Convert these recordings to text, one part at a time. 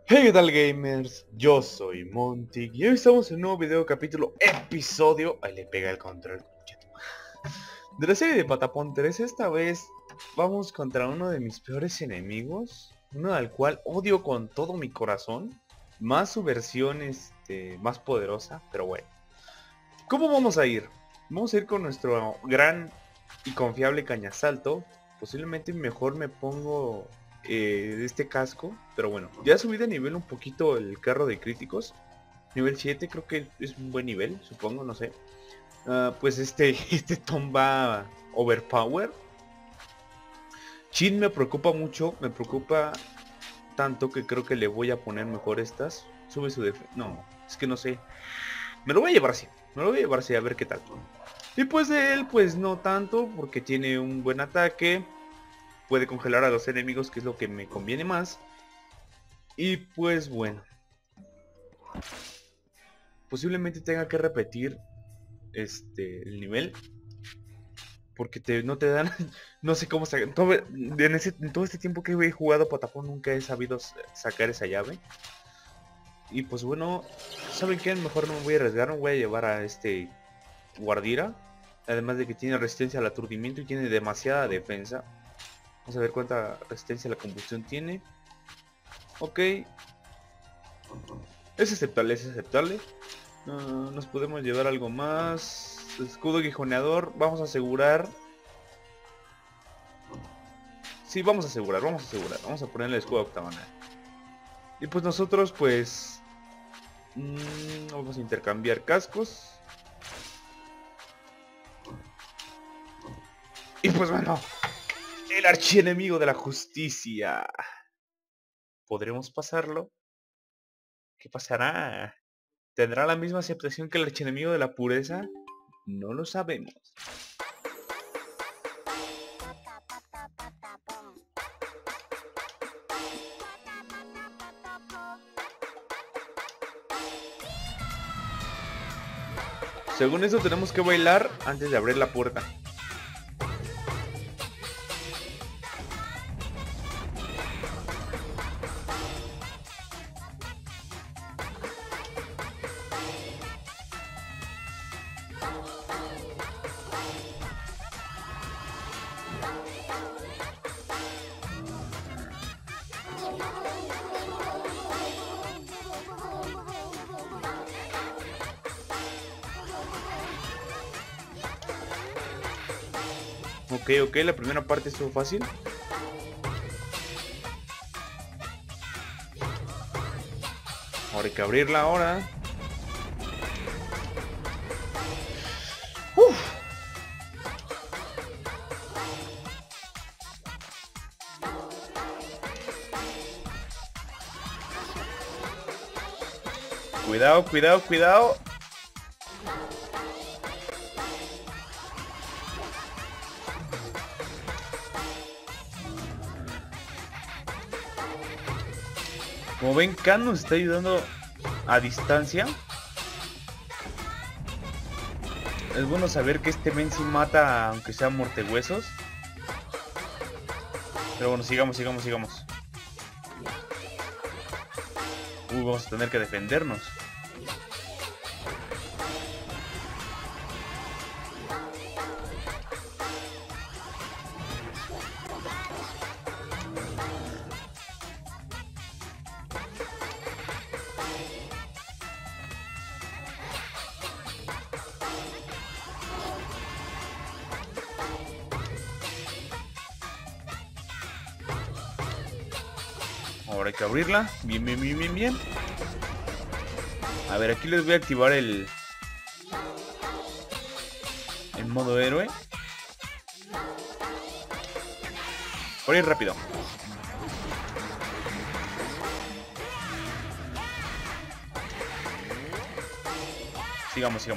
Hey, ¿qué tal, gamers? Yo soy Monty y hoy estamos en un nuevo video, capítulo, episodio. Ahí le pega el control de la serie de Patapon 3. Esta vez vamos contra uno de mis peores enemigos, uno al cual odio con todo mi corazón, más su versión más poderosa. Pero bueno, ¿cómo vamos a ir? Vamos a ir con nuestro gran y confiable cañasalto. Posiblemente mejor me pongo este casco, pero bueno, ya subí de nivel un poquito el carro de críticos. Nivel 7 creo que es un buen nivel, supongo, no sé. Pues este Tom va overpower. Chin me preocupa mucho, me preocupa tanto que creo que le voy a poner mejor estas. Sube su defensa. No, es que no sé. Me lo voy a llevar así, me lo voy a llevar así a ver qué tal. Y pues de él, pues no tanto, porque tiene un buen ataque. Puede congelar a los enemigos, que es lo que me conviene más. Y pues bueno, posiblemente tenga que repetir el nivel, porque no te dan, no sé cómo sacar. En todo este tiempo que he jugado Patapon nunca he sabido sacar esa llave. Y pues bueno, ¿saben qué? Mejor no me voy a arriesgar, me voy a llevar a este Guardira. Además de que tiene resistencia al aturdimiento y tiene demasiada defensa. Vamos a ver cuánta resistencia a la combustión tiene. Ok. Es aceptable, es aceptable. Nos podemos llevar algo más. Escudo guijoneador. Vamos a asegurar. Sí, vamos a asegurar, vamos a asegurar. Vamos a ponerle el escudo octagonal. Y pues nosotros pues... vamos a intercambiar cascos. Y pues bueno, el archienemigo de la justicia. ¿Podremos pasarlo? ¿Qué pasará? ¿Tendrá la misma aceptación que el archienemigo de la pureza? No lo sabemos. Según eso tenemos que bailar antes de abrir la puerta. Ok, la primera parte estuvo fácil. Ahora hay que abrirla ahora. Uf. Cuidado, cuidado, cuidado. Como ven, Khan nos está ayudando a distancia. Es bueno saber que este men sí mata, aunque sea mortehuesos. Pero bueno, sigamos. Vamos a tener que defendernos. Ahora hay que abrirla. Bien. A ver, aquí les voy a activar el modo héroe. Por ir rápido. Sigamos.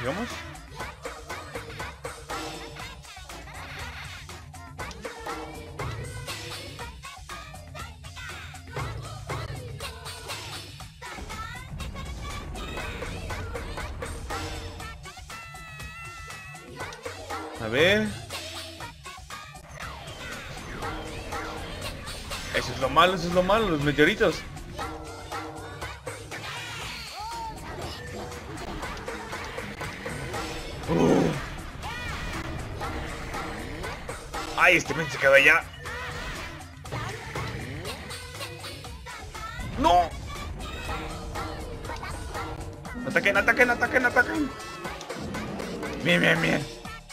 A ver. Eso es lo malo, los meteoritos. Ay, este men se quedó allá. ¡No! Ataquen, ataquen, ataquen, ataquen. Bien, bien, bien.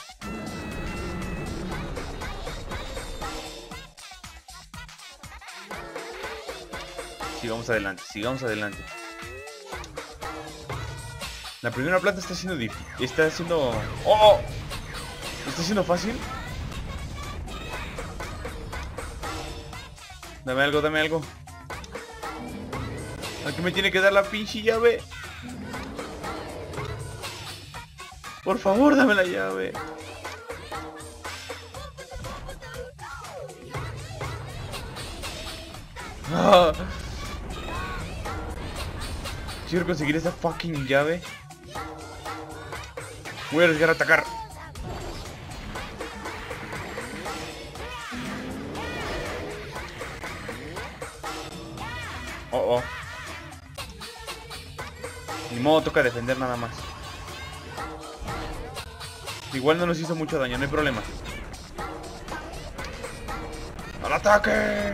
Sigamos adelante, sigamos adelante. La primera planta está siendo difícil. Está siendo... ¡Oh! ¿Está siendo fácil? Dame algo, dame algo. Aquí me tiene que dar la pinche llave. Por favor, dame la llave. Ah. Quiero conseguir esa fucking llave. Voy a arriesgar a atacar. Oh, oh. Ni modo, toca defender nada más. Igual no nos hizo mucho daño, no hay problema. ¡Al ataque!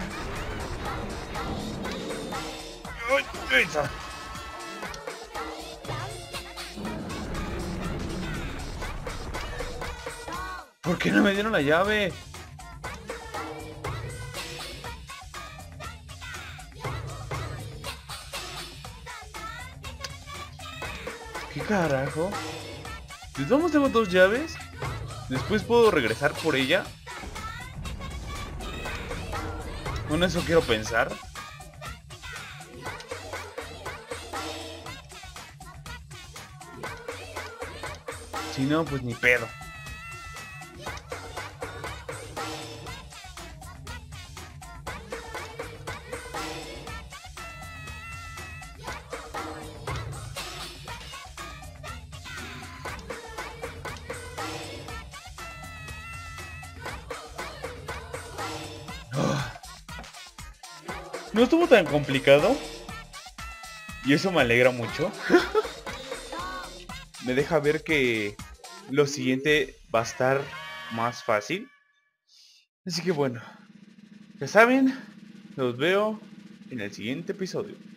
¡Uy! ¡Esa! ¿Por qué no me dieron la llave? ¿Qué carajo? ¿Les damos tengo 2 llaves? Después puedo regresar por ella. Bueno, eso quiero pensar. Si no, pues ni pedo. No estuvo tan complicado. Y eso me alegra mucho. Me deja ver que lo siguiente va a estar más fácil. Así que bueno, ya saben, los veo en el siguiente episodio.